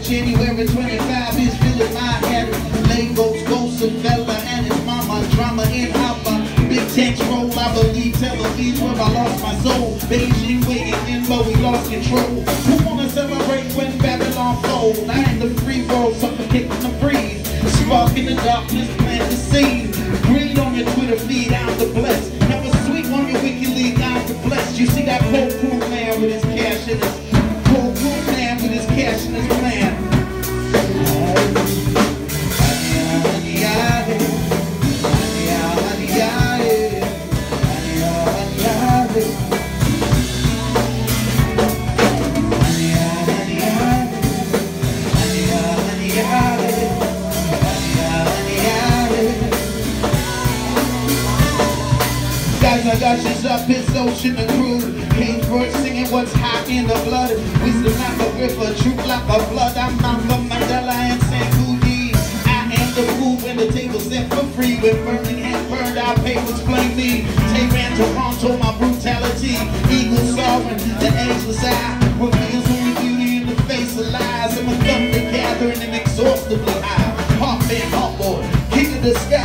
January 25 is feeling my head. Legos, ghosts of Bella and his mama. Drama in Alpha. Big tanks roll, I believe Tel Aviv where I lost my soul. Beijing waiting in, but we lost control. Who wanna celebrate when Babylon falls? I am the free world, suffocating the breeze. Spark in the darkness, plant the seed. Greed on your Twitter feed, I'm the blessed. Never sweet on your WikiLeaks, I'm the blessed. You see that cool man with his cash in his cool man with his cash in his plan. I got you up, it's ocean and crew. Cage bird singing what's hot in the blood. Wisdom like a river, truth like a flood. I'm Malcolm Mandela and Sankuji. I am the food when the table's set for free. When Birmingham burned, our papers blame me. Tehran, Toronto, my brutality. Eagle sovereign, the angel's eye reveals only beauty in the face of lies. I'm a thunder gathering and exhaustively high. Heart man, heart boy, king of the sky.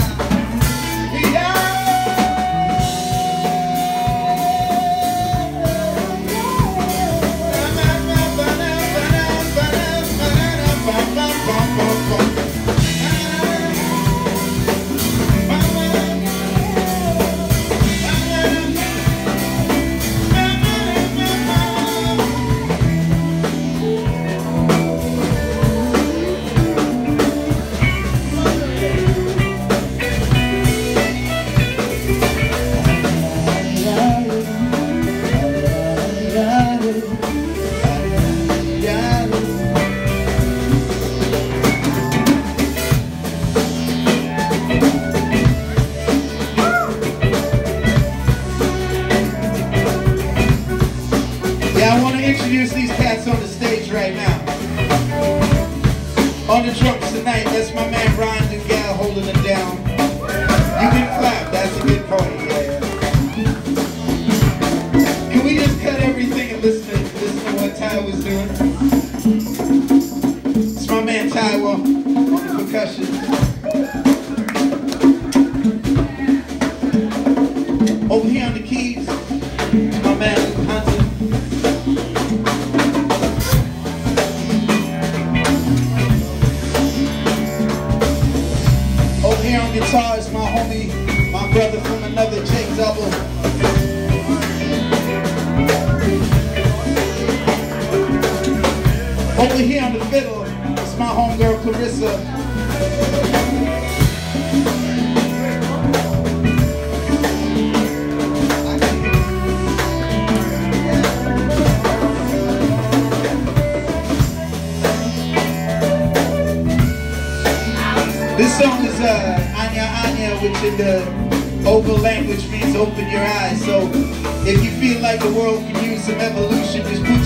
I want to introduce these cats on the stage right now. On the drums tonight, that's my man Ryan Dugal holding it down. You can clap, that's a good point. Yeah. Can we just cut everything and listen to what Ty was doing? It's my man Tywa on the percussion. Over here on the keys, my man Hunter. Here on guitars, my homie, my brother from another Jake Double. Over here on the fiddle, it's my homegirl Clarissa. This song is Anya Anya, which in the Ogham language means open your eyes. So if you feel like the world can use some evolution, just put